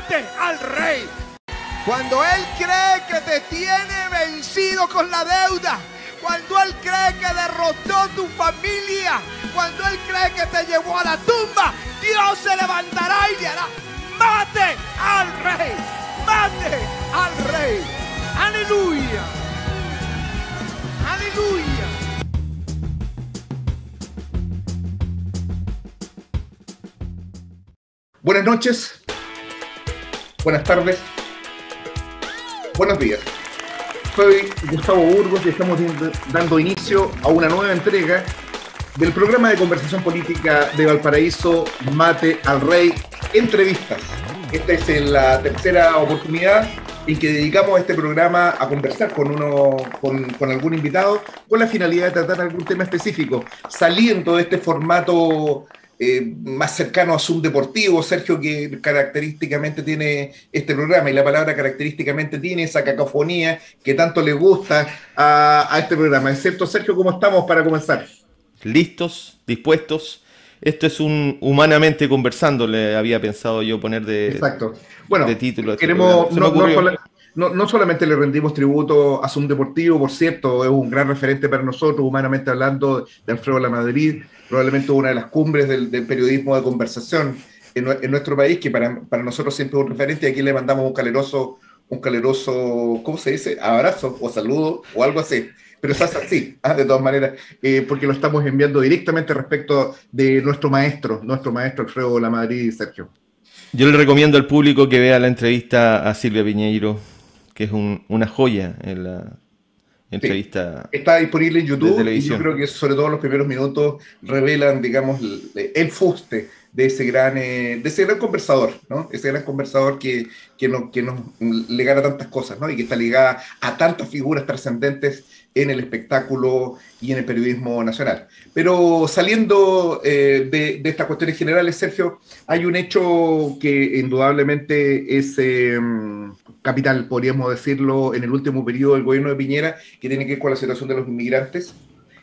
mate al rey. Cuando él cree que te tiene vencido con la deuda, cuando él cree que derrotó tu familia, cuando él cree que te llevó a la tumba, Dios se levantará y le hará mate al rey, mate al rey. Aleluya, aleluya. Buenas noches, buenas tardes, buenos días. Soy Gustavo Burgos y estamos dando inicio a una nueva entrega del programa de conversación política de Valparaíso, Mate al Rey, Entrevistas. Esta es la tercera oportunidad en que dedicamos este programa a conversar con algún invitado con la finalidad de tratar algún tema específico, saliendo de este formato más cercano a Zoom deportivo, Sergio, que característicamente tiene este programa, y la palabra característicamente tiene esa cacofonía que tanto le gusta a este programa. Excepto, Sergio, ¿cómo estamos para comenzar? Listos, dispuestos. Esto es un Humanamente Conversando, le había pensado yo poner Exacto. Bueno, de título. Queremos, no solamente le rendimos tributo a Zoom Deportivo, por cierto, es un gran referente para nosotros, humanamente hablando, de Alfredo Lamadrid, probablemente una de las cumbres del periodismo de conversación en nuestro país, que para nosotros siempre es un referente, y aquí le mandamos un caluroso, ¿cómo se dice? Abrazo o saludo o algo así. Pero se hace así, de todas maneras, porque lo estamos enviando directamente respecto de nuestro maestro Alfredo Lamadrid y Sergio. Yo le recomiendo al público que vea la entrevista a Silvia Piñeiro, que es una joya en la entrevista. Sí, está disponible en YouTube y yo creo que sobre todo los primeros minutos revelan, digamos, el fuste de ese gran conversador, ¿no? Ese gran conversador que nos legara tantas cosas, ¿no? Y que está ligada a tantas figuras trascendentes en el espectáculo y en el periodismo nacional. Pero saliendo de estas cuestiones generales, Sergio, hay un hecho que indudablemente es capital, podríamos decirlo, en el último periodo del gobierno de Piñera, que tiene que ver con la situación de los inmigrantes.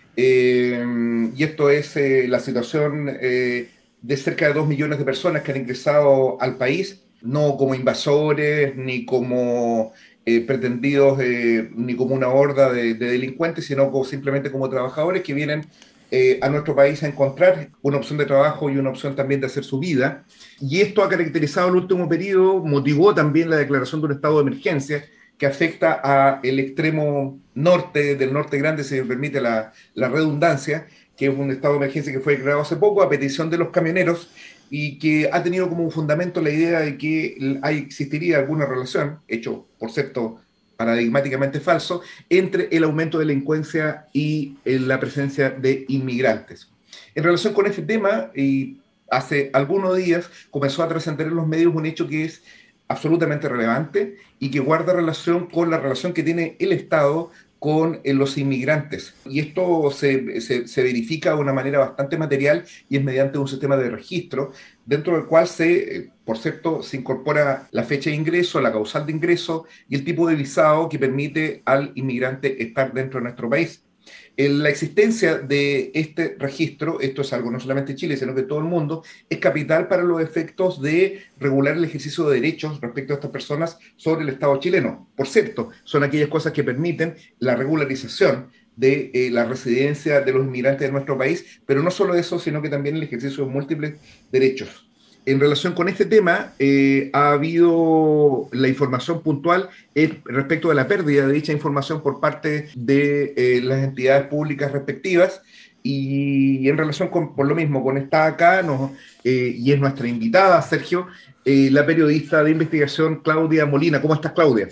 Y esto es la situación de cerca de 2 millones de personas que han ingresado al país, no como invasores, ni como pretendidos, ni como una horda de delincuentes, sino simplemente como trabajadores que vienen a nuestro país a encontrar una opción de trabajo y una opción también de hacer su vida. Y esto ha caracterizado el último periodo, motivó también la declaración de un estado de emergencia que afecta al extremo norte, del norte grande, si me permite la redundancia, que es un estado de emergencia que fue declarado hace poco a petición de los camioneros y que ha tenido como un fundamento la idea de que existiría alguna relación, hecho, por cierto, paradigmáticamente falso, entre el aumento de la delincuencia y la presencia de inmigrantes. En relación con este tema, y hace algunos días comenzó a trascender en los medios un hecho que es absolutamente relevante y que guarda relación con la relación que tiene el Estado con los inmigrantes. Y esto se verifica de una manera bastante material y es mediante un sistema de registro, dentro del cual por cierto, se incorpora la fecha de ingreso, la causal de ingreso y el tipo de visado que permite al inmigrante estar dentro de nuestro país. La existencia de este registro, esto es algo no solamente de Chile, sino que todo el mundo, es capital para los efectos de regular el ejercicio de derechos respecto a estas personas sobre el Estado chileno. Por cierto, son aquellas cosas que permiten la regularización de la residencia de los inmigrantes de nuestro país, pero no solo eso, sino que también el ejercicio de múltiples derechos. En relación con este tema, ha habido la información puntual respecto de la pérdida de dicha información por parte de las entidades públicas respectivas, y en relación por lo mismo, con esta acá, y es nuestra invitada, Sergio, la periodista de investigación Claudia Molina. ¿Cómo estás, Claudia?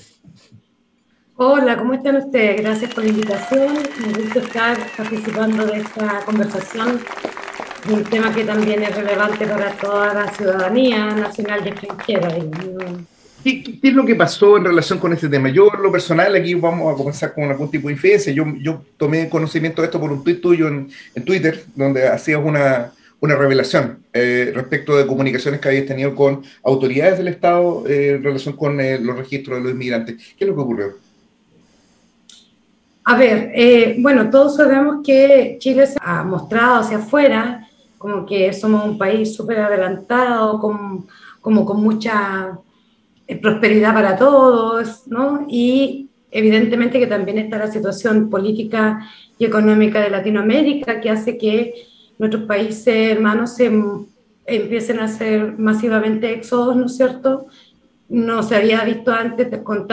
Hola, ¿cómo están ustedes? Gracias por la invitación. Me gusta estar participando de esta conversación. Un tema que también es relevante para toda la ciudadanía nacional y extranjera. ¿Qué es lo que pasó en relación con este tema? Yo, en lo personal, aquí vamos a comenzar con algún tipo de infidencia. Yo tomé conocimiento de esto por un tuit tuyo en Twitter, donde hacías una revelación respecto de comunicaciones que habías tenido con autoridades del Estado en relación con los registros de los inmigrantes. ¿Qué es lo que ocurrió? A ver, bueno, todos sabemos que Chile se ha mostrado hacia afuera como que somos un país súper adelantado, como con mucha prosperidad para todos, ¿no? Y evidentemente que también está la situación política y económica de Latinoamérica, que hace que nuestros países hermanos empiecen a hacer masivamente éxodos, ¿no es cierto? No se había visto antes con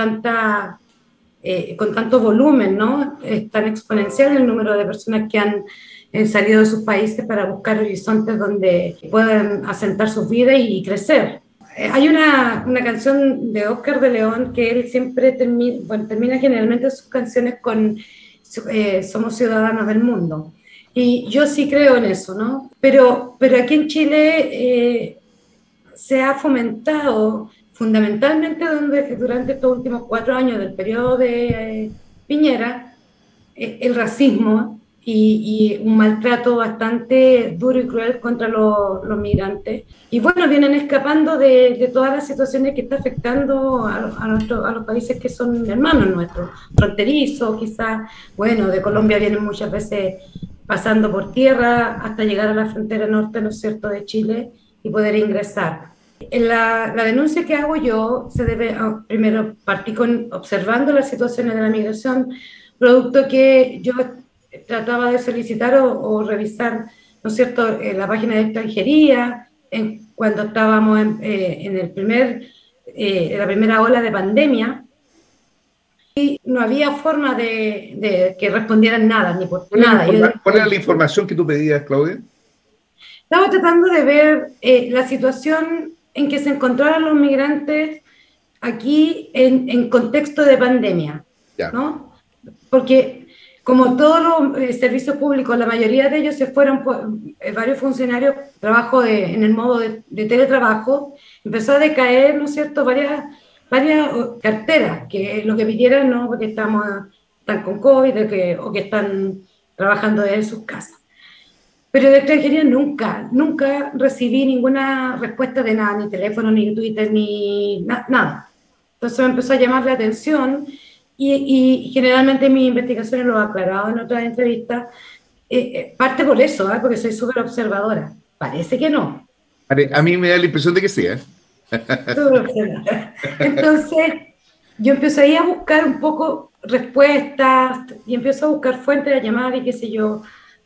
tanto volumen, ¿no? Es tan exponencial el número de personas que han salido de sus países para buscar horizontes donde puedan asentar sus vidas y crecer. Hay una canción de Oscar de León que él siempre termina generalmente sus canciones con somos ciudadanos del mundo. Y yo sí creo en eso, ¿no? Pero aquí en Chile se ha fomentado fundamentalmente durante estos últimos 4 años del periodo de Piñera el racismo y un maltrato bastante duro y cruel contra los migrantes. Y bueno, vienen escapando de todas las situaciones que está afectando a los países que son hermanos nuestros, fronterizos quizás. Bueno, de Colombia vienen muchas veces pasando por tierra hasta llegar a la frontera norte, ¿no es cierto?, de Chile y poder ingresar. La denuncia que hago yo se debe, primero partí observando las situaciones de la migración, producto que yo trataba de solicitar o revisar, ¿no es cierto?, la página de extranjería, cuando estábamos en la primera ola de pandemia, y no había forma de que respondieran nada, ni por nada. ¿Cuál era la información que tú pedías, Claudia? Estaba tratando de ver la situación en que se encontraban los migrantes aquí en contexto de pandemia, ¿no? Porque como todos los servicios públicos, la mayoría de ellos se fueron, varios funcionarios, trabajo en el modo de teletrabajo, empezó a decaer, ¿no es cierto?, varias carteras, que lo que pidieran, no, porque están con COVID o que están trabajando desde sus casas. Pero de extranjería nunca recibí ninguna respuesta de nada, ni teléfono, ni Twitter, ni nada. Entonces me empezó a llamar la atención y generalmente mis investigaciones lo he aclarado en otras entrevistas. Parte por eso, porque soy súper observadora. Parece que no. A mí me da la impresión de que sí, Entonces, yo empecé ahí a buscar un poco respuestas y empiezo a buscar fuentes de llamar y qué sé yo,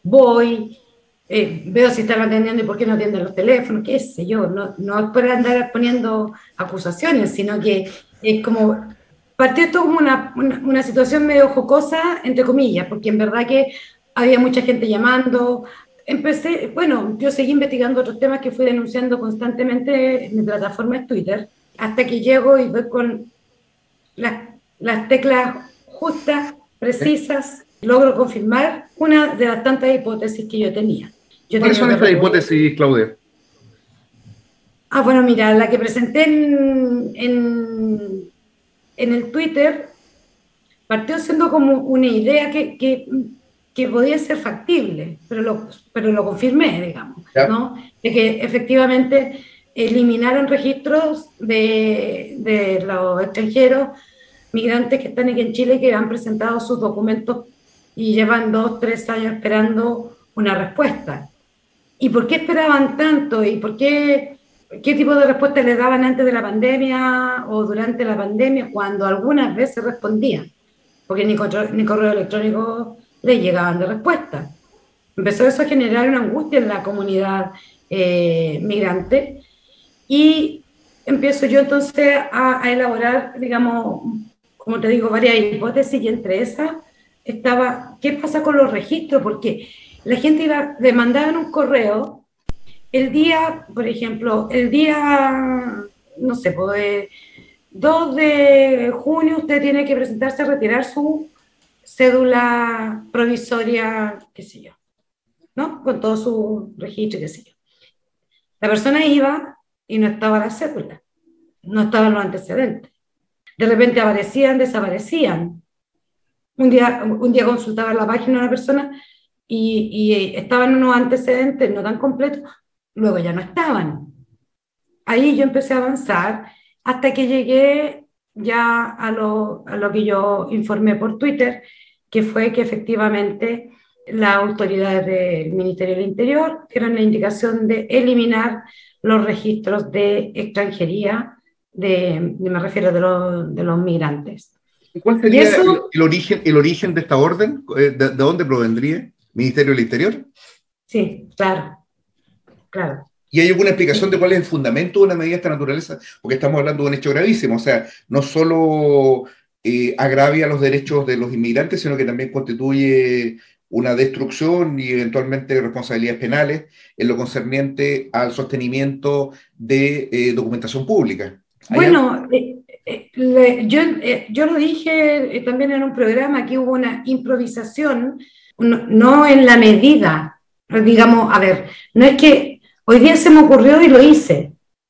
veo si están atendiendo y por qué no atienden los teléfonos, qué sé yo, no es para andar poniendo acusaciones, sino que es como, partió esto como una situación medio jocosa, entre comillas, porque en verdad que había mucha gente llamando. Yo seguí investigando otros temas que fui denunciando constantemente en mi plataforma de Twitter, hasta que llego y voy con las teclas justas, precisas, logro confirmar una de las tantas hipótesis que yo tenía. ¿Cuáles son estas hipótesis, Claudia? Bueno, mira, la que presenté en el Twitter partió siendo como una idea que podía ser factible, pero lo confirmé, digamos, ¿no? De que efectivamente eliminaron registros de los extranjeros migrantes que están aquí en Chile, que han presentado sus documentos y llevan 2, 3 años esperando una respuesta. ¿Y por qué esperaban tanto? ¿Y por qué tipo de respuesta les daban antes de la pandemia o durante la pandemia, cuando algunas veces respondían? Porque ni correo electrónico les llegaban de respuesta. Empezó eso a generar una angustia en la comunidad migrante y empiezo yo entonces a elaborar, digamos, como te digo, varias hipótesis, y entre esas estaba, ¿qué pasa con los registros? Porque la gente le mandaban un correo el día, por ejemplo, no sé, pues 2 de junio usted tiene que presentarse a retirar su cédula provisoria, qué sé yo, ¿no? Con todo su registro, qué sé yo. La persona iba y no estaba la cédula, no estaban los antecedentes. De repente aparecían, desaparecían. Un día consultaba la página de una persona y estaban unos antecedentes no tan completos, luego ya no estaban. Ahí yo empecé a avanzar hasta que llegué ya a lo que yo informé por Twitter, que fue que efectivamente las autoridades del Ministerio del Interior dieron la indicación de eliminar los registros de extranjería me refiero de los migrantes. ¿Cuál sería el origen de esta orden? ¿De dónde provendría? ¿Ministerio del Interior? Sí, claro. ¿Y hay alguna explicación de cuál es el fundamento de una medida de esta naturaleza? Porque estamos hablando de un hecho gravísimo, o sea, no solo agravia los derechos de los inmigrantes, sino que también constituye una destrucción y eventualmente responsabilidades penales en lo concerniente al sostenimiento de documentación pública. Bueno, yo lo dije también en un programa, que hubo una improvisación, no en la medida, digamos, a ver, no es que hoy día se me ocurrió y lo hice.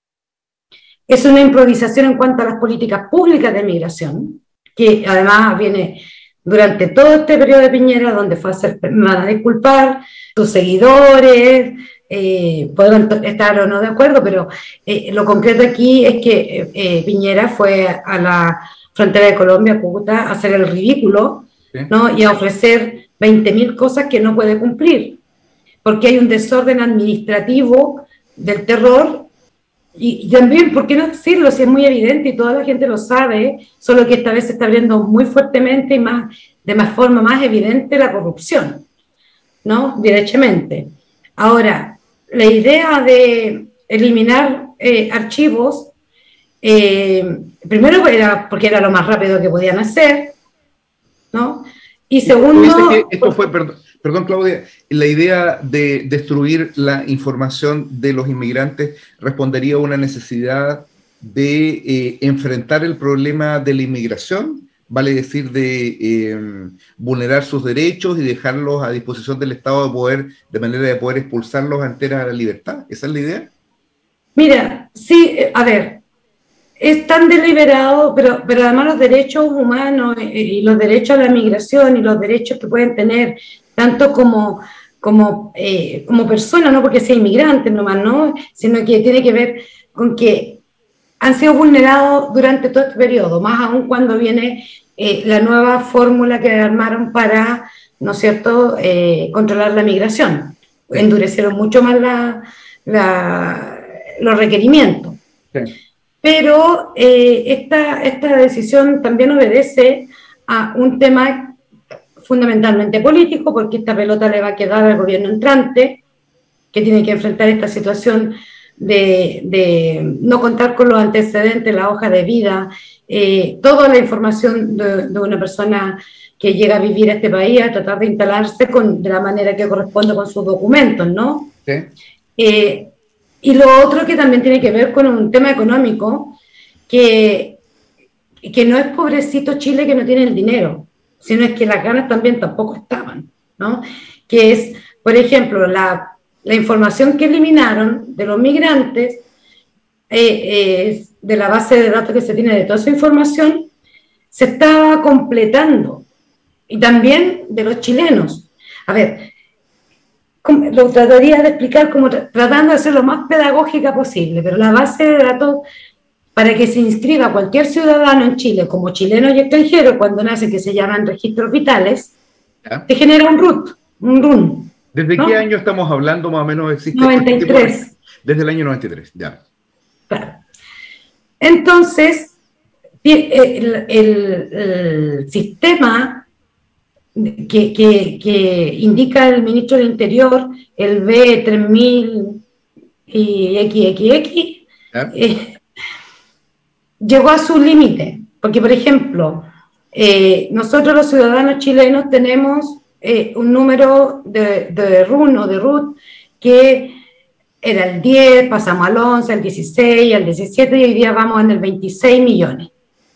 Es una improvisación en cuanto a las políticas públicas de migración, que además viene durante todo este periodo de Piñera, donde fue a hacer, me van a disculpar, sus seguidores, podrán estar o no de acuerdo, pero lo concreto aquí es que Piñera fue a la frontera de Colombia, Cúcuta, a hacer el ridículo, ¿sí?, ¿no?, y a ofrecer 20.000 cosas que no puede cumplir, porque hay un desorden administrativo del terror. Y también, ¿por qué no decirlo? Si es muy evidente y toda la gente lo sabe, solo que esta vez se está abriendo muy fuertemente y de forma más evidente la corrupción, ¿no? Derechamente. Ahora, la idea de eliminar archivos, primero era porque era lo más rápido que podían hacer, ¿no? Y segundo... Esto fue, perdón, Claudia, la idea de destruir la información de los inmigrantes respondería a una necesidad de enfrentar el problema de la inmigración, vale decir, de vulnerar sus derechos y dejarlos a disposición del Estado de manera de poder expulsarlos ante la libertad. ¿Esa es la idea? Mira, sí, a ver, es tan deliberado, pero además los derechos humanos y los derechos a la migración y los derechos que pueden tener tanto como persona, no porque sea inmigrante nomás, ¿no?, sino que tiene que ver con que han sido vulnerados durante todo este periodo, más aún cuando viene la nueva fórmula que armaron para, ¿no es cierto?, controlar la migración. Endurecieron mucho más los requerimientos. Sí. Pero esta decisión también obedece a un tema fundamentalmente político, porque esta pelota le va a quedar al gobierno entrante, que tiene que enfrentar esta situación de no contar con los antecedentes, la hoja de vida, toda la información de una persona que llega a vivir a este país, a tratar de instalarse de la manera que corresponde con sus documentos, ¿no? Sí. Y lo otro que también tiene que ver con un tema económico, que no es pobrecito Chile que no tiene el dinero, sino es que las ganas también tampoco estaban, ¿no? Que es, por ejemplo, la información que eliminaron de los migrantes, de la base de datos que se tiene de toda esa información, se estaba completando, y también de los chilenos. A ver, lo trataría de explicar como tratando de ser lo más pedagógica posible, pero la base de datos para que se inscriba cualquier ciudadano en Chile como chileno y extranjero cuando nace, que se llaman registros vitales, te genera un RUN. ¿Desde qué año estamos hablando más o menos? ¿Existe 93. Desde el año 93, ya. Claro. Entonces, el sistema que indica el ministro del Interior, el B3000 y XXX, llegó a su límite, porque, por ejemplo, nosotros los ciudadanos chilenos tenemos un número de RUN o de RUT que era el 10, pasamos al 11, al 16, al 17 y hoy día vamos en el 26 millones.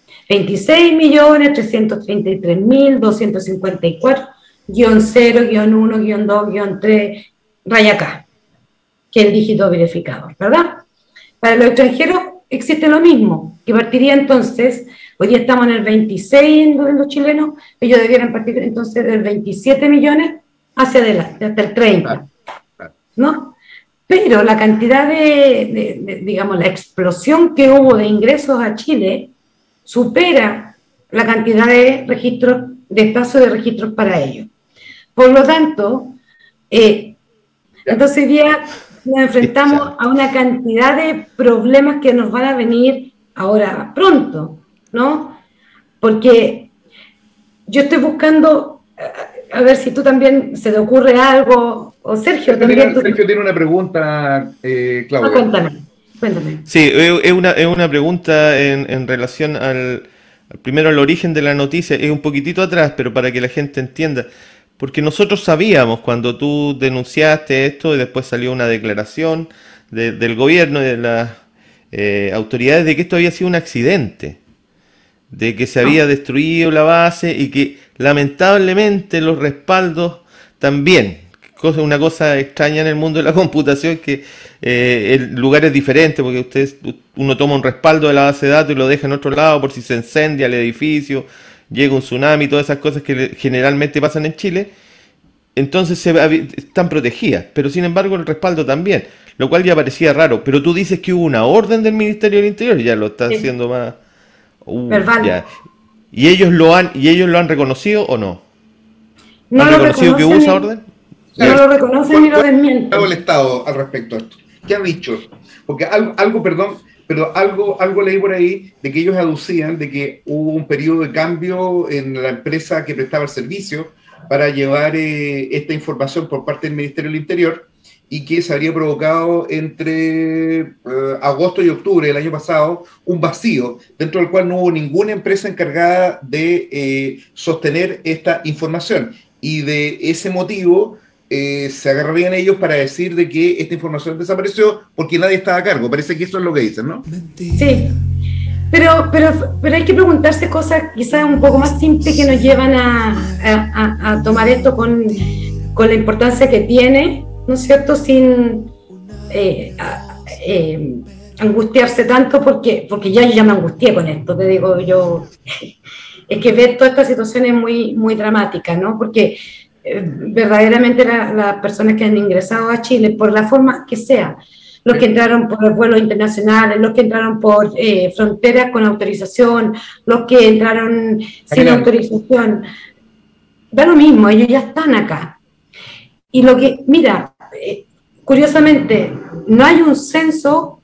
26.333.254-0-1-2-3 raya K, que es el dígito verificador, ¿verdad? Para los extranjeros existe lo mismo, que partiría entonces, hoy día estamos en el 26 en los chilenos, ellos debieran partir entonces del 27 millones hacia adelante, hasta el 30, ¿no? Pero la cantidad digamos, la explosión que hubo de ingresos a Chile supera la cantidad de registros, de espacio de registros para ellos. Por lo tanto, entonces hoy día nos enfrentamos a una cantidad de problemas que nos van a venir ahora pronto, ¿no? Porque yo estoy buscando, a ver si tú también se te ocurre algo, o Sergio también. Sergio tiene una pregunta, Claudia. Cuéntame. Sí, es una pregunta en relación primero al origen de la noticia, es un poquitito atrás, pero para que la gente entienda. Porque nosotros sabíamos cuando tú denunciaste esto y después salió una declaración del gobierno y de las autoridades de que esto había sido un accidente, de que se había destruido la base y que lamentablemente los respaldos también, una cosa extraña en el mundo de la computación, que el lugar es diferente, porque uno toma un respaldo de la base de datos y lo deja en otro lado por si se incendia el edificio, llega un tsunami, todas esas cosas que generalmente pasan en Chile, entonces están protegidas, pero sin embargo el respaldo también, lo cual ya parecía raro. Pero tú dices que hubo una orden del Ministerio del Interior, ya lo está haciendo más... verbal. Ya. ¿Y ellos lo han reconocido o no? No ¿Han lo reconocido que hubo esa orden? No lo reconocen ni lo desmienten. ¿Qué ha el Estado al respecto de esto? ¿Qué ha dicho? Porque algo leí por ahí de que ellos aducían de que hubo un periodo de cambio en la empresa que prestaba el servicio para llevar esta información por parte del Ministerio del Interior, y que se habría provocado entre agosto y octubre del año pasado un vacío, dentro del cual no hubo ninguna empresa encargada de sostener esta información. Y de ese motivo se agarrarían ellos para decir de que esta información desapareció porque nadie estaba a cargo. Parece que eso es lo que dicen, ¿no? Sí, pero hay que preguntarse cosas quizás un poco más simples que nos llevan a tomar esto con la importancia que tiene, ¿no es cierto?, sin angustiarse tanto, porque yo ya me angustié con esto, te digo yo. Es que ver toda esta situación es muy, muy dramática, ¿no? Porque verdaderamente las personas que han ingresado a Chile, por la forma que sea, los que entraron por vuelos internacionales, los que entraron por fronteras con autorización, los que entraron sin autorización, da lo mismo, ellos ya están acá. Y lo que, mira, curiosamente, no hay un censo,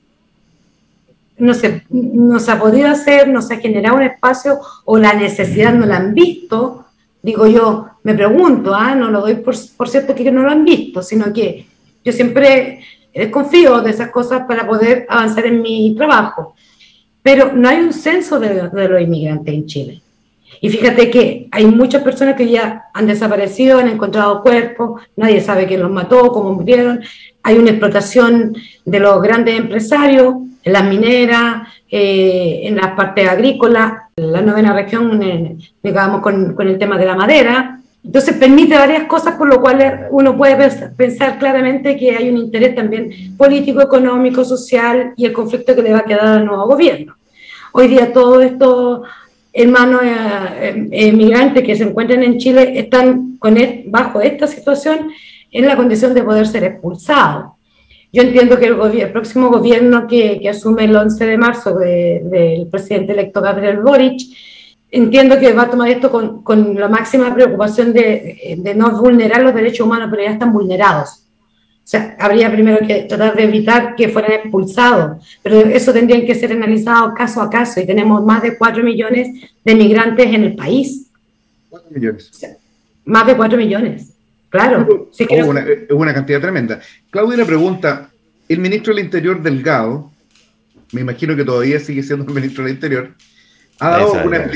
no se ha podido hacer, no se ha generado un espacio, o la necesidad no la han visto. Digo yo, me pregunto, no lo doy por cierto que no lo han visto, sino que yo siempre desconfío de esas cosas para poder avanzar en mi trabajo. Pero no hay un censo de los inmigrantes en Chile. Y fíjate que hay muchas personas que ya han desaparecido, han encontrado cuerpos, nadie sabe quién los mató, cómo murieron. Hay una explotación de los grandes empresarios, en las mineras, en las partes agrícolas, en la 9ª región, digamos, con el tema de la madera. Entonces permite varias cosas, por lo cual uno puede pensar claramente que hay un interés también político, económico, social, y el conflicto que le va a quedar al nuevo gobierno. Hoy día todo esto, hermanos migrantes que se encuentran en Chile están bajo esta situación en la condición de poder ser expulsados. Yo entiendo que el próximo gobierno que asume el 11 de marzo del presidente electo Gabriel Boric, entiendo que va a tomar esto con la máxima preocupación de no vulnerar los derechos humanos, pero ya están vulnerados. O sea, habría primero que tratar de evitar que fueran expulsados, pero eso tendría que ser analizado caso a caso, y tenemos más de 4 millones de migrantes en el país. 4 millones. O sea, más de 4 millones, claro. Sí, es una cantidad tremenda. Claudia le pregunta, el ministro del Interior, Delgado, me imagino que todavía sigue siendo el ministro del Interior, ha dado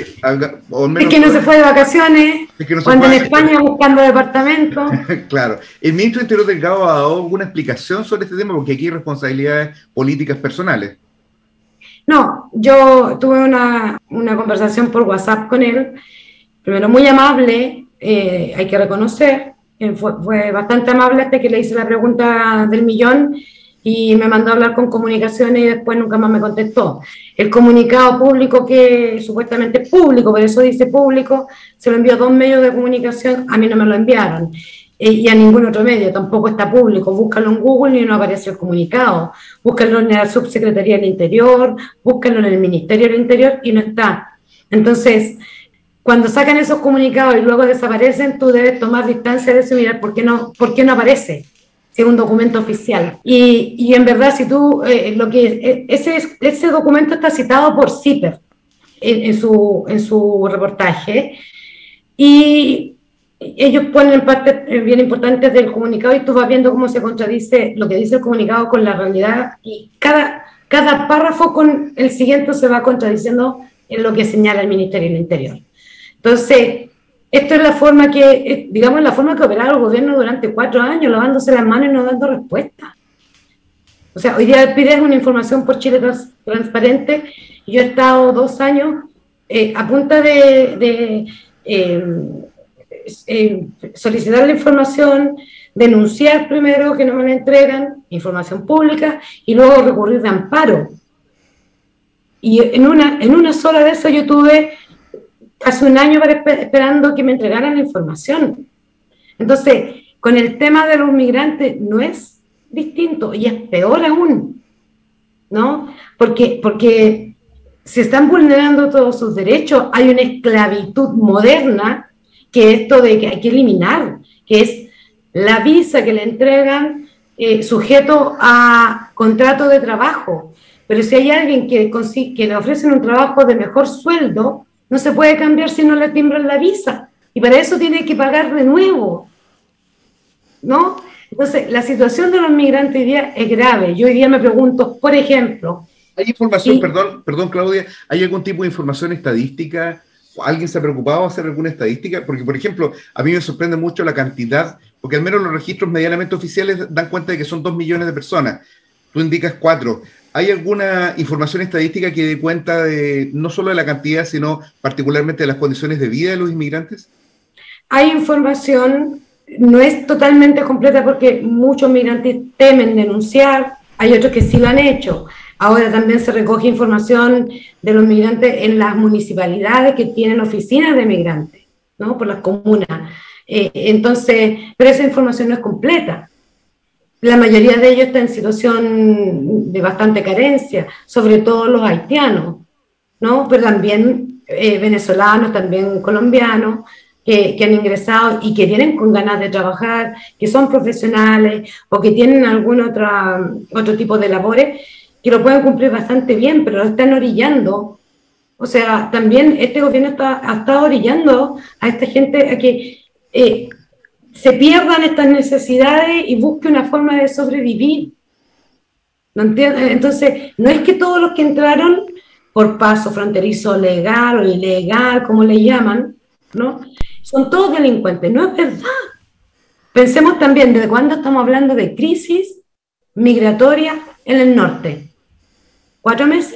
es que no se fue de vacaciones, cuando en España buscando departamento. Claro. El ministro del Interior Delgado ha dado alguna explicación sobre este tema, porque aquí hay responsabilidades políticas personales. No, yo tuve una conversación por WhatsApp con él, primero muy amable, hay que reconocer, fue bastante amable hasta que le hice la pregunta del millón, y me mandó a hablar con comunicaciones y después nunca más me contestó. El comunicado público, que supuestamente es público, por eso dice público, se lo envió a 2 medios de comunicación, a mí no me lo enviaron, y a ningún otro medio, tampoco está público. Búscalo en Google y no aparece el comunicado, búscalo en la Subsecretaría del Interior, búscalo en el Ministerio del Interior y no está. Entonces, cuando sacan esos comunicados y luego desaparecen, tú debes tomar distancia de eso y mirar por qué no aparece. si es un documento oficial. Y en verdad, si tú, ese documento está citado por CIPER en su reportaje, y ellos ponen partes bien importantes del comunicado, y tú vas viendo cómo se contradice lo que dice el comunicado con la realidad, y cada párrafo con el siguiente se va contradiciendo en lo que señala el Ministerio del Interior. Entonces, esto es la forma que, digamos, la forma que operaba el gobierno durante 4 años, lavándose las manos y no dando respuesta. O sea, hoy día pides una información por Chile Transparente, y yo he estado 2 años a punta de solicitar la información, denunciar primero que no me la entregan, información pública, y luego recurrir de amparo. Y en una sola de esas yo tuve hace 1 año esperando que me entregaran la información. Entonces, con el tema de los migrantes no es distinto, y es peor aún, ¿no? Porque se están vulnerando todos sus derechos. Hay una esclavitud moderna, que esto de que hay que eliminar, que es la visa que le entregan sujeto a contrato de trabajo. Pero si hay alguien que le ofrecen un trabajo de mejor sueldo, no se puede cambiar si no le timbran la visa. Y para eso tiene que pagar de nuevo, ¿no? Entonces, la situación de los migrantes hoy día es grave. Yo hoy día me pregunto, por ejemplo... ¿Hay información, perdón Claudia, hay algún tipo de información estadística? ¿Alguien se ha preocupado de hacer alguna estadística? Porque, por ejemplo, a mí me sorprende mucho la cantidad, porque al menos los registros medianamente oficiales dan cuenta de que son 2 millones de personas. Tú indicas 4. ¿Hay alguna información estadística que dé cuenta de no solo de la cantidad, sino particularmente de las condiciones de vida de los inmigrantes? Hay información, no es totalmente completa porque muchos migrantes temen denunciar, hay otros que sí lo han hecho. Ahora también se recoge información de los migrantes en las municipalidades que tienen oficinas de migrantes, ¿no? Por las comunas. Entonces, pero esa información no es completa. La mayoría de ellos está en situación de bastante carencia, sobre todo los haitianos, ¿no? Pero también venezolanos, también colombianos, que han ingresado y que vienen con ganas de trabajar, que son profesionales o que tienen algún otro tipo de labores, que lo pueden cumplir bastante bien, pero lo están orillando. O sea, también este gobierno ha estado orillando a esta gente a que se pierdan estas necesidades y busque una forma de sobrevivir. ¿No entiendes? Entonces, no es que todos los que entraron por paso fronterizo legal o ilegal, como le llaman, ¿no? Son todos delincuentes. No es verdad. Pensemos también desde cuándo estamos hablando de crisis migratoria en el norte. 4 meses.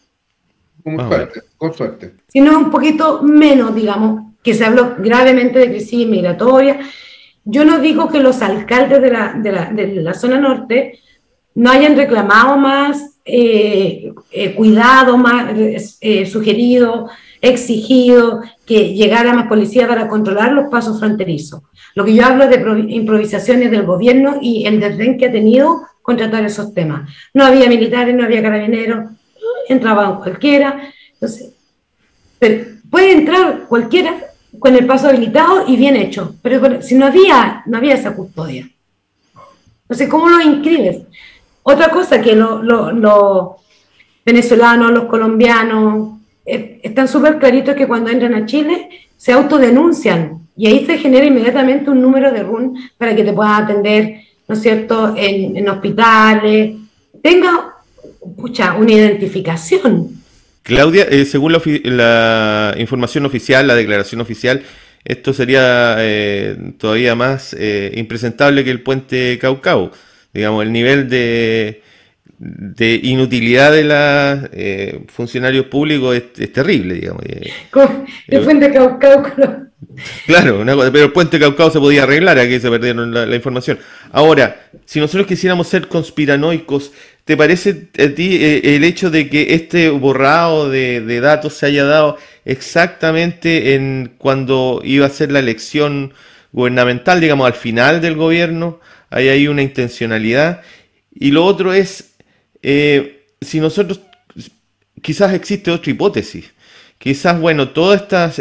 Con suerte. Si no, un poquito menos, digamos, que se habló gravemente de crisis migratoria. Yo no digo que los alcaldes de la zona norte no hayan reclamado más cuidado, más sugerido, exigido que llegara más policía para controlar los pasos fronterizos. Lo que yo hablo de improvisaciones del gobierno y el desdén que ha tenido contra todos esos temas. No había militares, no había carabineros, entraban cualquiera. Entonces, pero puede entrar cualquiera con el paso habilitado y bien hecho, pero si no había esa custodia. Entonces, ¿cómo lo inscribes? Otra cosa que los venezolanos, los colombianos, están súper claritos que cuando entran a Chile se autodenuncian y ahí se genera inmediatamente un número de RUN para que te puedan atender, ¿no es cierto?, en hospitales, tenga una identificación. Claudia, según la información oficial, la declaración oficial, esto sería todavía más impresentable que el puente Caucao. Digamos, el nivel de inutilidad de los funcionarios públicos es terrible, digamos. El puente Caucao. Claro, pero el puente Caucao se podía arreglar, aquí se perdieron la información. Ahora, si nosotros quisiéramos ser conspiranoicos, ¿te parece a ti el hecho de que este borrado de datos se haya dado exactamente cuando iba a ser la elección gubernamental, digamos, al final del gobierno? Ahí hay una intencionalidad. Y lo otro es, si nosotros, quizás existe otra hipótesis. Quizás, bueno, todas estas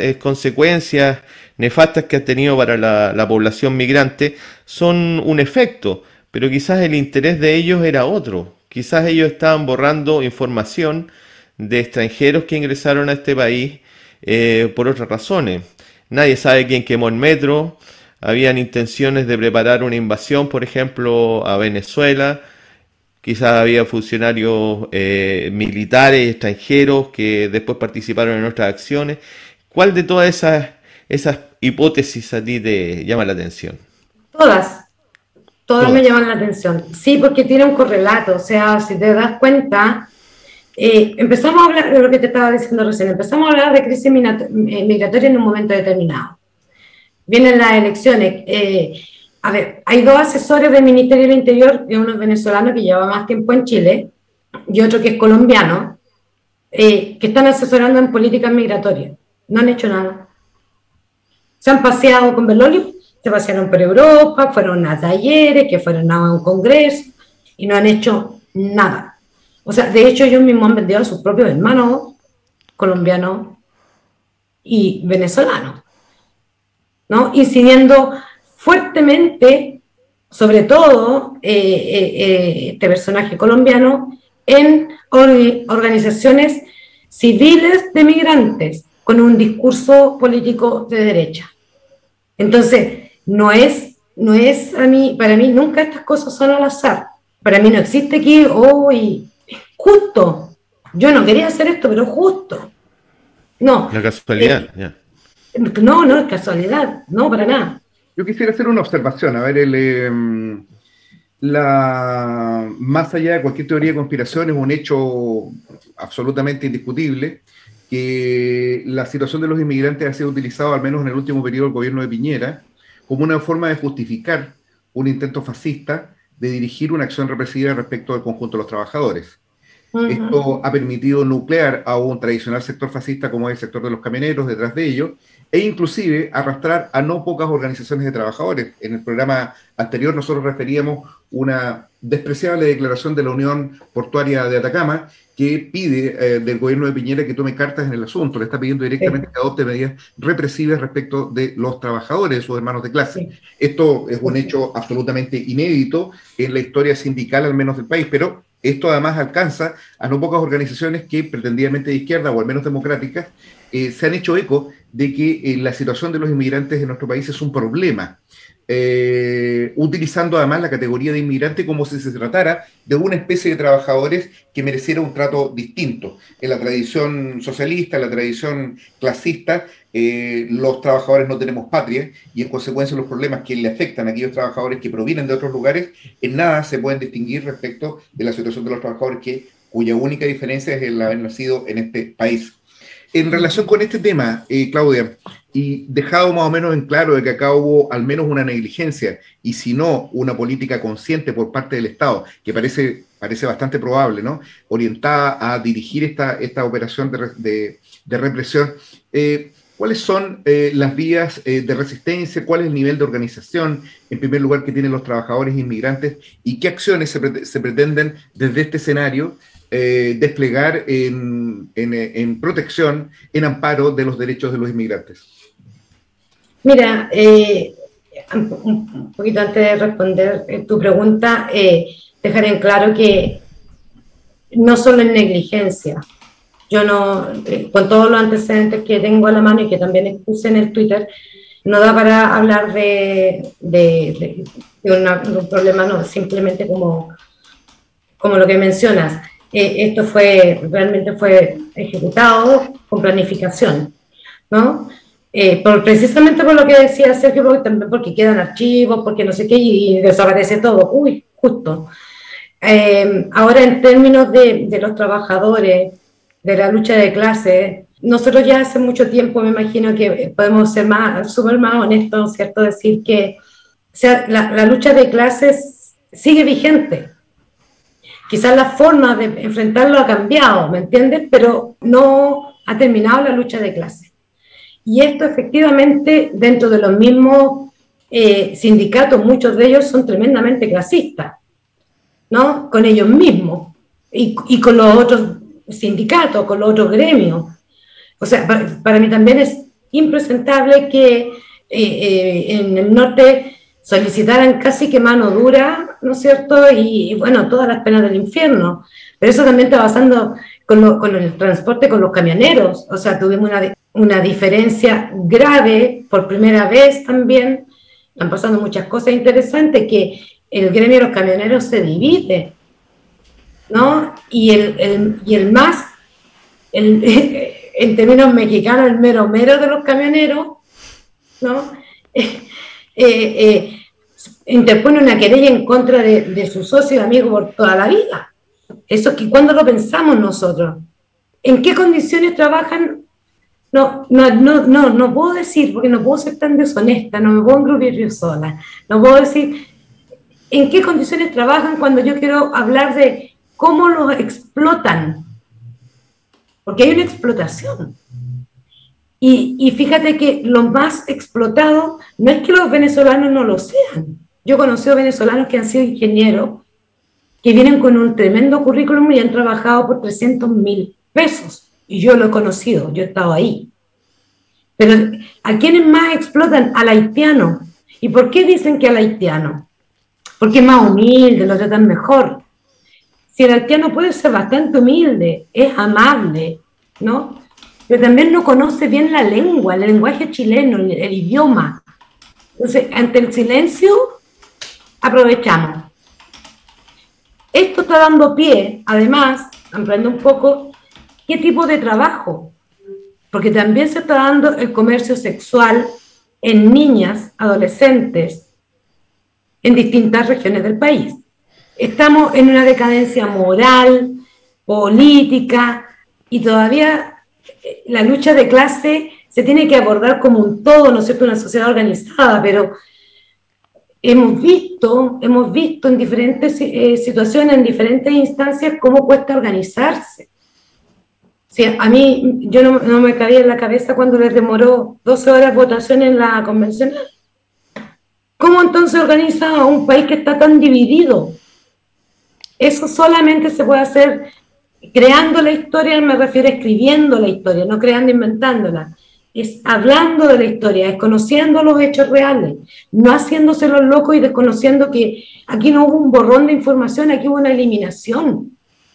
consecuencias nefastas que ha tenido para la población migrante son un efecto, pero quizás el interés de ellos era otro. Quizás ellos estaban borrando información de extranjeros que ingresaron a este país por otras razones. Nadie sabe quién quemó el metro. Habían intenciones de preparar una invasión, por ejemplo, a Venezuela. Quizás había funcionarios militares extranjeros que después participaron en otras acciones. ¿Cuál de todas esas hipótesis a ti te llama la atención? Todas me llaman la atención. Sí, porque tiene un correlato. O sea, si te das cuenta, empezamos a hablar de lo que te estaba diciendo recién. Empezamos a hablar de crisis migratoria en un momento determinado. Vienen las elecciones. A ver, hay dos asesores del Ministerio del Interior, que uno es venezolano que lleva más tiempo en Chile y otro que es colombiano, que están asesorando en políticas migratorias. No han hecho nada. Se han paseado con Berloli, se pasearon por Europa, fueron a talleres, que fueron a un congreso y no han hecho nada. O sea, de hecho ellos mismos han vendido a sus propios hermanos colombianos y venezolanos, ¿no? Incidiendo fuertemente, sobre todo este personaje colombiano, en organizaciones civiles de migrantes con un discurso político de derecha. Entonces, para mí nunca estas cosas son al azar. Para mí no existe aquí, justo. Yo no quería hacer esto, pero justo. No. La casualidad, ya. No es casualidad, no, para nada. Yo quisiera hacer una observación, a ver, más allá de cualquier teoría de conspiración, es un hecho absolutamente indiscutible que la situación de los inmigrantes ha sido utilizada, al menos en el último periodo del gobierno de Piñera, como una forma de justificar un intento fascista de dirigir una acción represiva respecto al conjunto de los trabajadores. Esto ha permitido nuclear a un tradicional sector fascista como es el sector de los camioneros detrás de ello, e inclusive arrastrar a no pocas organizaciones de trabajadores. En el programa anterior nosotros referíamos una despreciable declaración de la Unión Portuaria de Atacama que pide del gobierno de Piñera que tome cartas en el asunto, le está pidiendo directamente que adopte medidas represivas respecto de los trabajadores, de sus hermanos de clase. Esto es un hecho absolutamente inédito en la historia sindical, al menos del país, pero esto además alcanza a no pocas organizaciones que pretendidamente de izquierda o al menos democráticas se han hecho eco de que la situación de los inmigrantes en nuestro país es un problema, utilizando además la categoría de inmigrante como si se tratara de una especie de trabajadores que mereciera un trato distinto. En la tradición socialista, en la tradición clasista, los trabajadores no tenemos patria y en consecuencia los problemas que le afectan a aquellos trabajadores que provienen de otros lugares en nada se pueden distinguir respecto de la situación de los trabajadores cuya única diferencia es el haber nacido en este país. En relación con este tema, Claudia, y dejado más o menos en claro de que acá hubo al menos una negligencia, y si no, una política consciente por parte del Estado, que parece bastante probable, ¿no? Orientada a dirigir esta operación de represión, ¿cuáles son las vías de resistencia? ¿Cuál es el nivel de organización, en primer lugar, que tienen los trabajadores inmigrantes? ¿Y qué acciones se pretenden desde este escenario desplegar en protección, en amparo de los derechos de los inmigrantes? Mira, un poquito antes de responder tu pregunta, dejar en claro que no solo es negligencia. Yo no, con todos los antecedentes que tengo a la mano y que también expuse en el Twitter, no da para hablar de un problema, no, simplemente como lo que mencionas. Esto realmente fue ejecutado con planificación, ¿no? Precisamente por lo que decía Sergio, también porque quedan archivos, porque no sé qué, y desaparece todo. Uy, justo. Ahora, en términos de los trabajadores, de la lucha de clase, nosotros ya hace mucho tiempo, me imagino que podemos ser súper más honestos, ¿cierto? Decir que la lucha de clases sigue vigente. Quizás la forma de enfrentarlo ha cambiado, ¿me entiendes? Pero no ha terminado la lucha de clases. Y esto efectivamente, dentro de los mismos sindicatos, muchos de ellos son tremendamente clasistas, ¿no? Con ellos mismos y con los otros sindicatos, con los otros gremios. O sea, para mí también es impresentable que en el norte solicitaran casi que mano dura, ¿no es cierto? Y bueno, todas las penas del infierno. Pero eso también está pasando con el transporte con los camioneros. O sea, tuvimos una diferencia grave por primera vez también. Están pasando muchas cosas interesantes, que el gremio de los camioneros se divide, ¿no? Y el más, en términos mexicanos, el mero mero de los camioneros, ¿no? Interpone una querella en contra de su socio y amigo por toda la vida. Eso que cuando lo pensamos nosotros, ¿en qué condiciones trabajan? No puedo decir, porque no puedo ser tan deshonesta, no me puedo engrupir yo sola. No puedo decir en qué condiciones trabajan cuando yo quiero hablar de cómo los explotan, porque hay una explotación. Y fíjate que lo más explotado no es que los venezolanos no lo sean. Yo he conocido venezolanos que han sido ingenieros, que vienen con un tremendo currículum y han trabajado por 300.000 pesos. Y yo lo he conocido, yo he estado ahí. Pero ¿a quiénes más explotan? Al haitiano. ¿Y por qué dicen que al haitiano? Porque es más humilde, lo tratan mejor. Si el haitiano puede ser bastante humilde, es amable, ¿no? Pero también no conoce bien la lengua, el lenguaje chileno, el idioma. Entonces, ante el silencio, aprovechamos. Esto está dando pie, además, ampliando un poco, ¿qué tipo de trabajo? Porque también se está dando el comercio sexual en niñas, adolescentes, en distintas regiones del país. Estamos en una decadencia moral, política, y todavía la lucha de clase se tiene que abordar como un todo, ¿no es cierto?, una sociedad organizada, pero hemos visto en diferentes situaciones, en diferentes instancias, cómo cuesta organizarse. O sea, a mí, yo no me cabía en la cabeza cuando les demoró 12 horas votación en la convencional. ¿Cómo entonces organiza un país que está tan dividido? Eso solamente se puede hacer creando la historia, me refiero a escribiendo la historia, no creando, inventándola. Es hablando de la historia, es conociendo los hechos reales, no haciéndose los locos y desconociendo que aquí no hubo un borrón de información, aquí hubo una eliminación.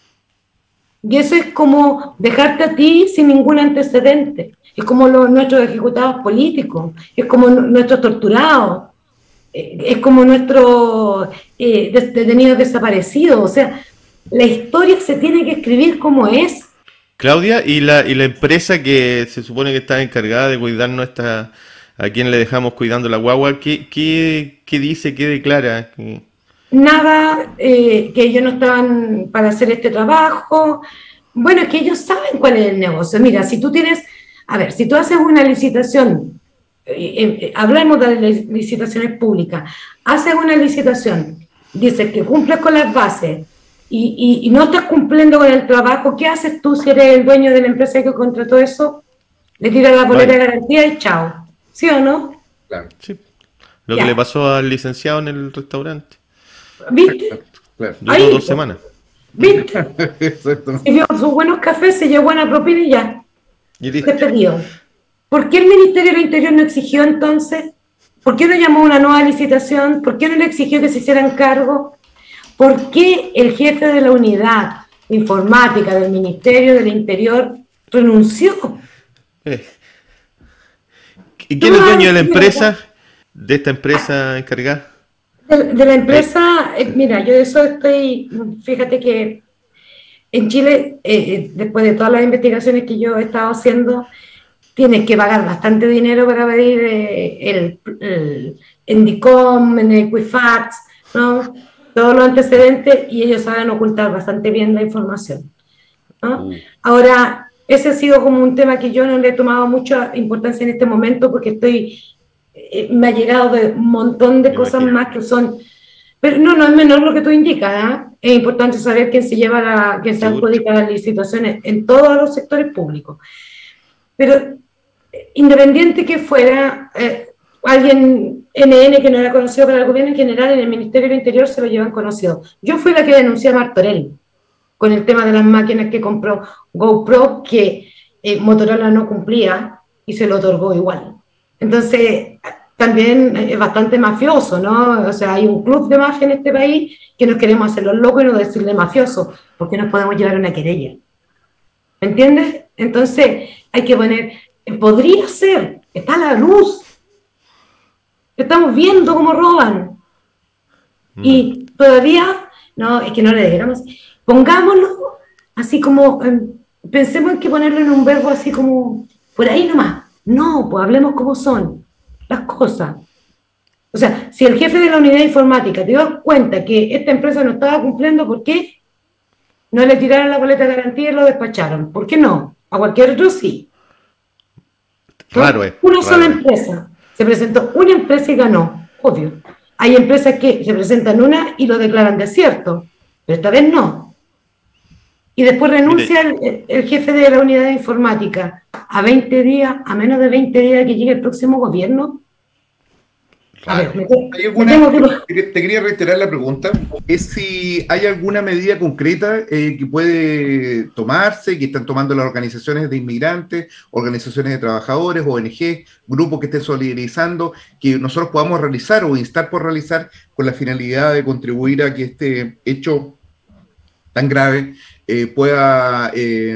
Y eso es como dejarte a ti sin ningún antecedente. Es como nuestros ejecutados políticos, es como nuestros torturados, es como nuestros detenidos desaparecidos. O sea, la historia se tiene que escribir como es. Claudia, ¿y la empresa que se supone que está encargada de cuidarnos a quien le dejamos cuidando la guagua, qué dice, qué declara? Nada, que ellos no estaban para hacer este trabajo. Bueno, es que ellos saben cuál es el negocio. Mira, si tú haces una licitación, hablemos de licitaciones públicas, haces una licitación, dices que cumples con las bases, y no estás cumpliendo con el trabajo, ¿qué haces tú si eres el dueño de la empresa que contrató eso? Le tiras la boleta de garantía y chao. ¿Sí o no? Claro. Sí. Lo que le pasó al licenciado en el restaurante. ¿Viste? Claro. Duró 2 semanas. ¿Viste? Se dio sus buenos cafés, se llevó buena propina y ya. Y listo. Despedido. ¿Por qué el Ministerio del Interior no exigió entonces? ¿Por qué no llamó una nueva licitación? ¿Por qué no le exigió que se hicieran cargo? ¿Por qué el jefe de la unidad informática del Ministerio del Interior renunció? ¿Y quién es el dueño de la empresa? ¿De esta empresa encargada? De la empresa, mira, yo de eso estoy, fíjate que en Chile, después de todas las investigaciones que yo he estado haciendo, tienes que pagar bastante dinero para pedir el Endicom, en Equifax, ¿no? Todos los antecedentes, y ellos saben ocultar bastante bien la información, ¿no? Ahora, ese ha sido como un tema que yo no le he tomado mucha importancia en este momento, porque me ha llegado de un montón de cosas más que son, pero no es menor lo que tú indicas, ¿eh? Es importante saber quién quién se adjudica las licitaciones en todos los sectores públicos. Pero independiente que fuera alguien NN que no era conocido para el gobierno en general, en el Ministerio del Interior se lo llevan conocido. Yo fui la que denuncié a Martorell con el tema de las máquinas que compró GoPro, que Motorola no cumplía y se lo otorgó igual. Entonces, también es bastante mafioso, ¿no? O sea, hay un club de mafia en este país que nos queremos hacer los locos y no decirle mafioso, porque nos podemos llevar una querella. ¿Me entiendes? Entonces, hay que poner, podría ser, está a la luz. Estamos viendo cómo roban. Y todavía, no, es que no le dijéramos, pongámoslo así como, pensemos en que ponerlo en un verbo así como, por ahí nomás. No, pues hablemos cómo son las cosas. O sea, si el jefe de la unidad informática te dio cuenta que esta empresa no estaba cumpliendo, ¿por qué no le tiraron la boleta de garantía y lo despacharon? ¿Por qué no? A cualquier otro sí. Claro, una sola empresa. Se presentó una empresa y ganó, obvio. Hay empresas que se presentan una y lo declaran desierto, pero esta vez no. Y después renuncia el jefe de la unidad de informática a 20 días, a menos de 20 días de que llegue el próximo gobierno. Claro. Te quería reiterar la pregunta, es si hay alguna medida concreta que puede tomarse, que están tomando las organizaciones de inmigrantes, organizaciones de trabajadores, ONG, grupos que estén solidarizando, que nosotros podamos realizar o instar por realizar con la finalidad de contribuir a que este hecho tan grave pueda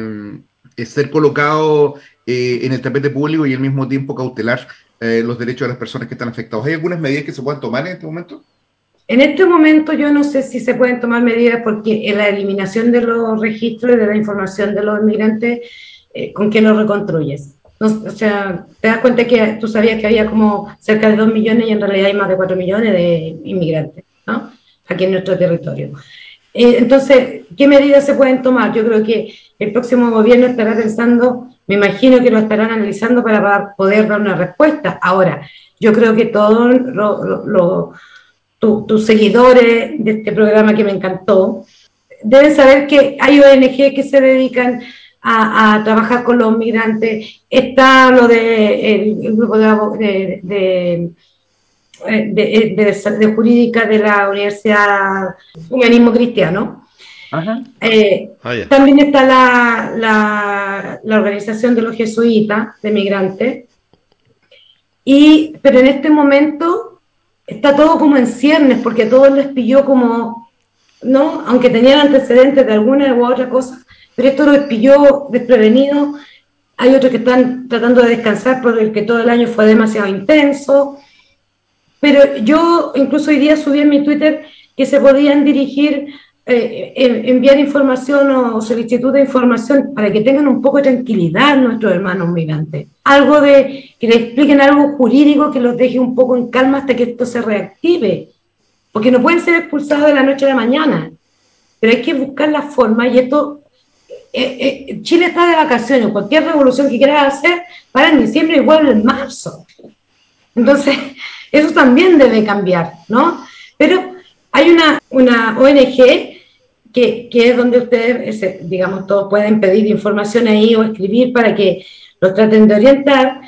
ser colocado en el tapete público y al mismo tiempo cautelar los derechos de las personas que están afectadas. ¿Hay algunas medidas que se puedan tomar en este momento? En este momento yo no sé si se pueden tomar medidas porque en la eliminación de los registros y de la información de los inmigrantes, ¿con qué lo reconstruyes? No, o sea, te das cuenta que tú sabías que había como cerca de 2 millones y en realidad hay más de 4 millones de inmigrantes, ¿no? Aquí en nuestro territorio. Entonces, ¿qué medidas se pueden tomar? Yo creo que el próximo gobierno estará pensando, me imagino que lo estarán analizando para poder dar una respuesta. Ahora, yo creo que todos tus seguidores de este programa que me encantó deben saber que hay ONG que se dedican a trabajar con los migrantes. Está lo de el grupo de jurídica de la Universidad Humanismo Cristiano. También está la organización de los jesuitas de migrantes, pero en este momento está todo como en ciernes porque a todos les pilló como, ¿no? Aunque tenían antecedentes de alguna u otra cosa, pero esto los pilló desprevenidos. Hay otros que están tratando de descansar porque todo el año fue demasiado intenso. Pero yo incluso hoy día subí en mi Twitter que se podían dirigir, enviar información o solicitud de información para que tengan un poco de tranquilidad nuestros hermanos migrantes. Algo que les expliquen algo jurídico que los deje un poco en calma hasta que esto se reactive. Porque no pueden ser expulsados de la noche a la mañana. Pero hay que buscar la forma y esto... Chile está de vacaciones. Cualquier revolución que quieras hacer para en diciembre y vuelve en marzo. Entonces... Eso también debe cambiar, ¿no? Pero hay una ONG que es donde ustedes, digamos, todos pueden pedir información ahí o escribir para que los traten de orientar.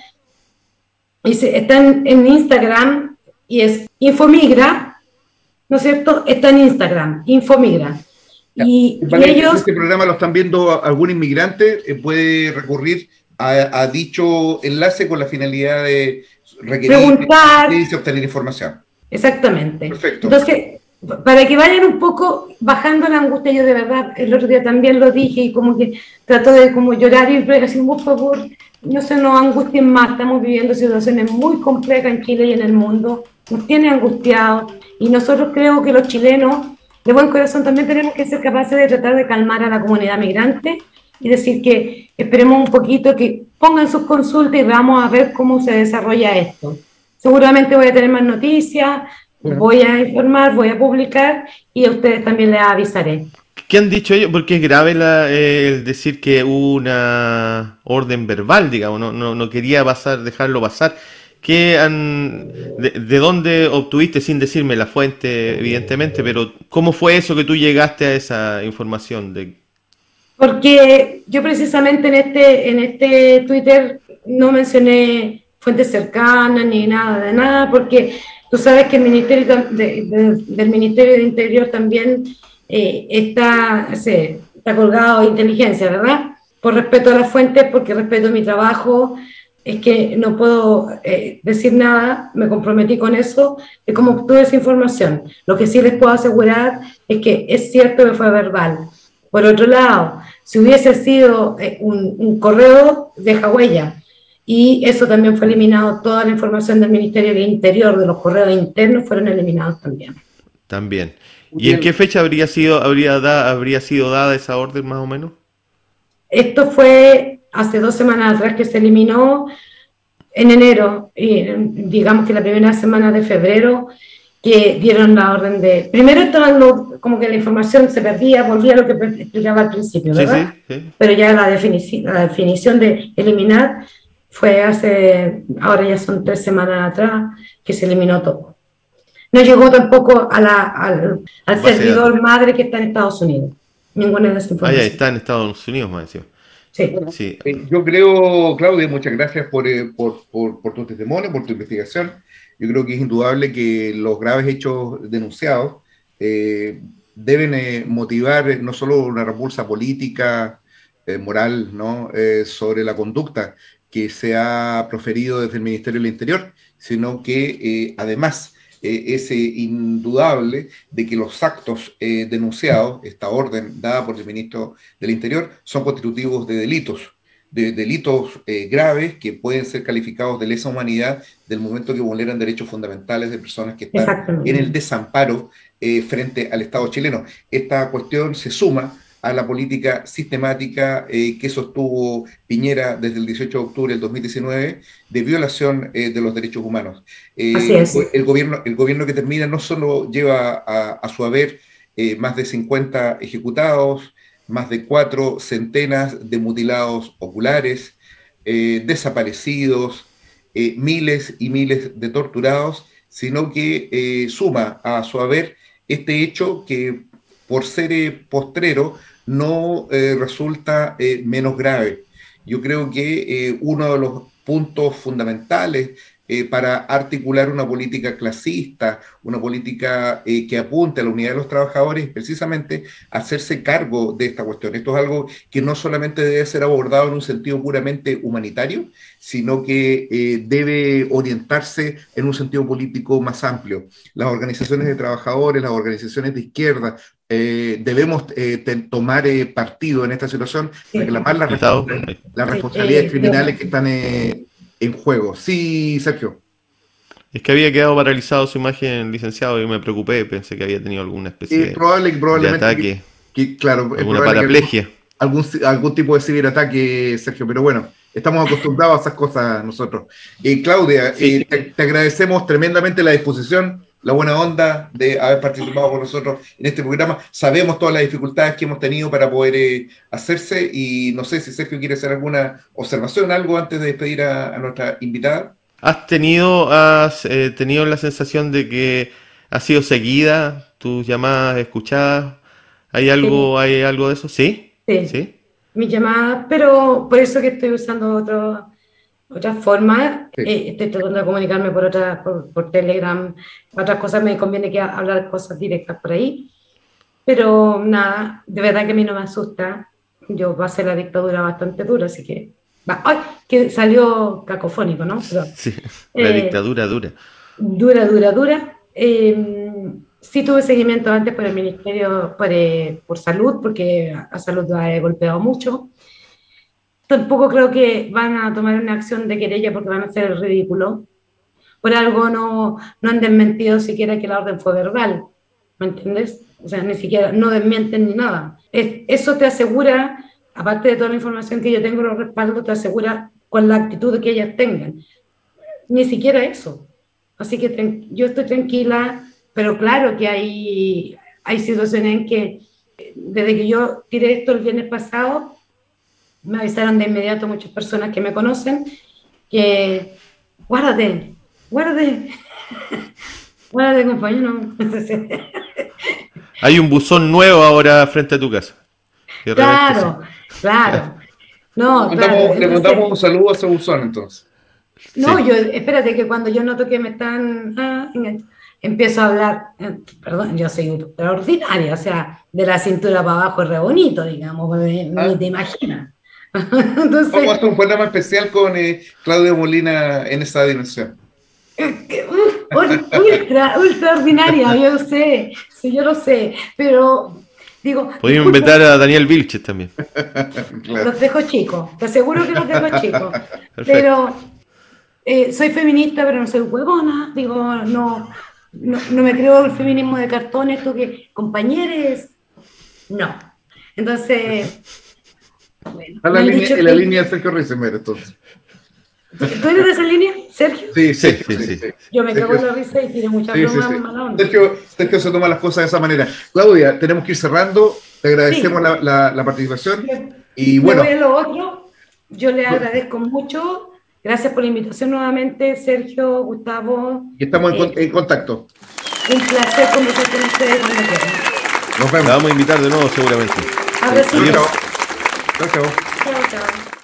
Están en Instagram y es Infomigra, ¿no es cierto? Está en Instagram, Infomigra. Y ellos... Este programa lo están viendo algún inmigrante, puede recurrir a dicho enlace con la finalidad de preguntar y obtener información. Exactamente. Perfecto. Entonces, para que vayan un poco bajando la angustia, yo de verdad el otro día también lo dije y como que trato de como llorar y decir, por favor, no se nos angustien más, estamos viviendo situaciones muy complejas en Chile y en el mundo, nos tiene angustiados y nosotros creo que los chilenos de buen corazón también tenemos que ser capaces de tratar de calmar a la comunidad migrante y decir que esperemos un poquito, que pongan sus consultas y vamos a ver cómo se desarrolla esto. Seguramente voy a tener más noticias, voy a informar, voy a publicar y a ustedes también les avisaré. ¿Qué han dicho ellos? Porque es grave el decir que hubo una orden verbal, digamos, no quería dejarlo pasar. ¿De dónde obtuviste, sin decirme la fuente, evidentemente, pero cómo fue eso que tú llegaste a esa información? Porque yo precisamente en este Twitter no mencioné fuentes cercanas ni nada de nada, porque tú sabes que el Ministerio del Ministerio de Interior también está colgado de inteligencia, ¿verdad? Por respeto a las fuentes, porque respeto mi trabajo, es que no puedo decir nada, me comprometí con eso, de cómo obtuve esa información. Lo que sí les puedo asegurar es que es cierto que fue verbal. Por otro lado, si hubiese sido un correo, deja huella. Y eso también fue eliminado, toda la información del Ministerio del Interior, de los correos internos, fueron eliminados también. También. ¿Y en qué fecha habría sido dada esa orden más o menos? Esto fue hace 2 semanas atrás que se eliminó, en enero, y digamos que la primera semana de febrero, que dieron la orden de... Primero estaban como que la información se perdía, volvía a lo que explicaba al principio, ¿verdad? Sí, sí. Pero ya la definición de eliminar fue ahora ya son 3 semanas atrás, que se eliminó todo. No llegó tampoco al servidor madre que está en Estados Unidos. Ninguna de las informaciones. Ya está en Estados Unidos, me decía. Sí. Sí. Yo creo, Claudia, muchas gracias por tu testimonio, por tu investigación. Yo creo que es indudable que los graves hechos denunciados deben motivar no solo una repulsa política, moral, ¿no? Sobre la conducta que se ha proferido desde el Ministerio del Interior, sino que además es indudable de que los actos denunciados, esta orden dada por el ministro del Interior, son constitutivos de delitos graves que pueden ser calificados de lesa humanidad del momento que vulneran derechos fundamentales de personas que están en el desamparo frente al Estado chileno. Esta cuestión se suma a la política sistemática que sostuvo Piñera desde el 18 de octubre del 2019 de violación de los derechos humanos. Así es. El gobierno que termina no solo lleva a su haber más de 50 ejecutados, más de 4 centenas de mutilados oculares, desaparecidos, miles y miles de torturados, sino que suma a su haber este hecho que, por ser postrero, no resulta menos grave. Yo creo que uno de los puntos fundamentales para articular una política clasista, una política que apunte a la unidad de los trabajadores, es precisamente hacerse cargo de esta cuestión. Esto es algo que no solamente debe ser abordado en un sentido puramente humanitario, sino que debe orientarse en un sentido político más amplio. Las organizaciones de trabajadores, las organizaciones de izquierda, debemos tomar partido en esta situación, reclamar las responsabilidades criminales que están en juego. Sí, Sergio. Es que había quedado paralizado su imagen, licenciado, y me preocupé, pensé que había tenido alguna especie probablemente de ataque, claro, alguna paraplegia. Algún tipo de ciberataque, Sergio, pero bueno, estamos acostumbrados a esas cosas nosotros. Claudia, sí. Te agradecemos tremendamente la disposición, la buena onda de haber participado con nosotros en este programa. Sabemos todas las dificultades que hemos tenido para poder hacerse, y no sé si Sergio quiere hacer alguna observación, algo antes de despedir a nuestra invitada. ¿Has tenido la sensación de que ha sido seguida tus llamadas escuchadas? ¿Hay algo de eso? ¿Sí? Sí. Mis llamadas, pero por eso que estoy usando otra forma, estoy tratando de comunicarme por Telegram, otras cosas me conviene que hablar cosas directas por ahí, pero nada, de verdad que a mí no me asusta. Yo pasé la dictadura bastante dura, así que... ¡Ay! Que salió cacofónico, ¿no? Pero, sí, la dictadura dura. Dura. Sí tuve seguimiento antes por el Ministerio, por Salud, porque a Salud la he golpeado mucho. Tampoco creo que van a tomar una acción de querella porque van a hacer el ridículo. Por algo no han desmentido siquiera que la orden fue verbal, ¿me entiendes? O sea, ni siquiera, no desmienten ni nada. Eso te asegura, aparte de toda la información que yo tengo, los respaldos, te asegura con la actitud que ellas tengan. Ni siquiera eso. Así que yo estoy tranquila, pero claro que hay situaciones en que, desde que yo tiré esto el viernes pasado, me avisaron de inmediato muchas personas que me conocen que guárdate, compañero. Hay un buzón nuevo ahora frente a tu casa. Claro. No, le mandamos un saludo a ese buzón, entonces. No, sí. Espérate, que cuando yo noto que me están empiezo a hablar, perdón, yo soy extraordinaria, o sea, de la cintura para abajo es re bonito, digamos, ni te imaginas. Entonces, Vamos a hacer un programa especial con Claudia Molina en esa dimensión. ultra ordinaria, yo sé, sí, yo lo sé, pero digo... Podríamos invitar a Daniel Vilches también. Claro. Los dejo chicos, te aseguro que los dejo chicos. Pero soy feminista, pero no soy huevona, digo, no me creo el feminismo de cartón, esto que compañeros, no. Entonces, bueno, en la línea de Sergio Risenberg, entonces. ¿Tú eres de esa línea, Sergio? Sí. Yo me cago en la risa y tiene muchas bromas mala onda. Sergio se toma las cosas de esa manera. Claudia, tenemos que ir cerrando. Te agradecemos la participación. Y bueno. Lo otro, yo le agradezco mucho. Gracias por la invitación nuevamente, Sergio, Gustavo. Y estamos en contacto. Un placer conversar con ustedes cuando quieran. Nos vemos. La vamos a invitar de nuevo seguramente. Abrazo. Chao. Chao.